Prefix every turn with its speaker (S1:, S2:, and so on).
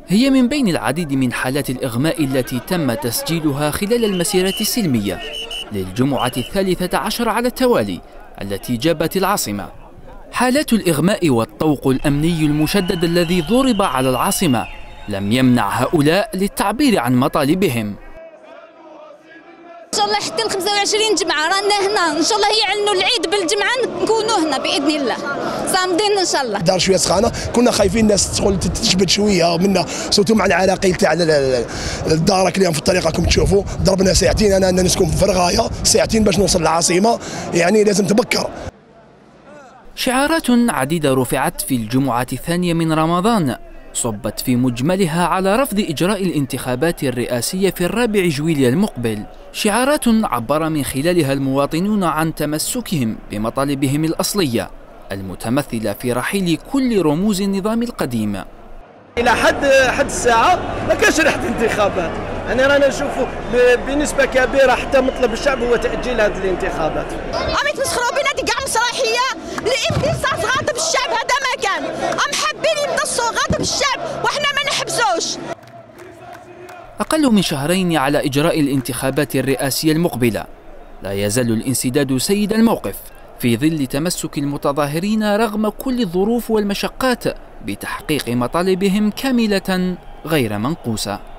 S1: هي من بين العديد من حالات الإغماء التي تم تسجيلها خلال المسيرة السلمية للجمعة 13 على التوالي التي جابت العاصمة. حالات الإغماء والطوق الأمني المشدد الذي ضرب على العاصمة لم يمنع هؤلاء للتعبير عن مطالبهم.
S2: إن شاء الله حتى ل 25 جمعة رانا هنا، إن شاء الله يعلنوا العيد بالجمعة نكونوا هنا بإذن الله، صامدين إن شاء الله.
S3: دار شوية سخانة، كنا خايفين الناس تدخل تجبد شوية منا، سوتو مع العراقيل تاع الدارك اليوم في الطريق راكم تشوفوا، ضربنا ساعتين، أنا نسكن في فرغاية، ساعتين باش نوصل للعاصمة، يعني لازم تبكر.
S1: شعارات عديدة رفعت في الجمعة الثانية من رمضان صبت في مجملها على رفض إجراء الانتخابات الرئاسية في 4 جويلية المقبل، شعارات عبر من خلالها المواطنون عن تمسكهم بمطالبهم الأصلية المتمثلة في رحيل كل رموز النظام القديم.
S4: إلى حد الساعة ما كانش ريحة انتخابات، أنا رانا نشوفوا بنسبة كبيرة حتى مطلب الشعب هو تأجيل هذه الانتخابات.
S5: أم يتمسخروا بنا دي كاع مسرحية الانبساط غاضب الشعب، هذا ما كان، أم حابين يمتصوا غاضب الشعب وإحنا ما نحبسوش.
S1: أقل من شهرين على إجراء الانتخابات الرئاسية المقبلة، لا يزال الانسداد سيد الموقف في ظل تمسك المتظاهرين رغم كل الظروف والمشقات بتحقيق مطالبهم كاملة غير منقوصة.